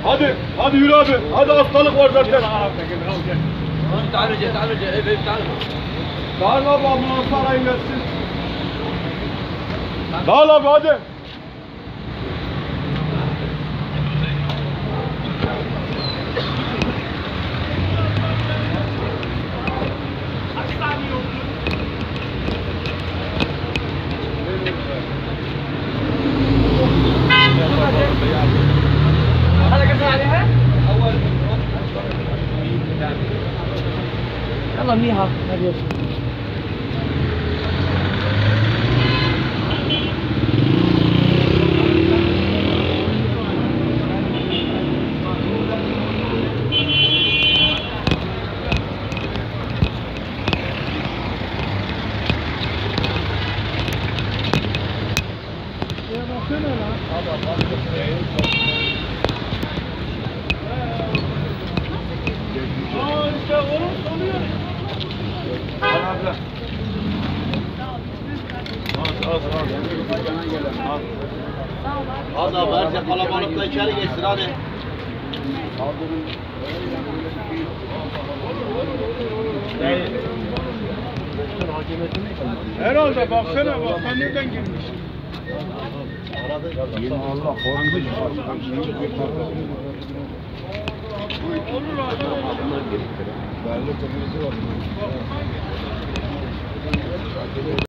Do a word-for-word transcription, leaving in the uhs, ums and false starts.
Hadi, hadi yürü abi. Hadi hastalık var zaten. تعالوا جاي تعالوا جاي ايه تعالوا Dağıl abi ambulansı arayın gelsin. Dağıl abi hadi. يلا منيحة هذه Az abi herkes kalabalıkta içeri geçsin hadi. Herhalde baksana bak sen nereden girmiş? Allah korkunç. Olur abi. Belli temizliği var.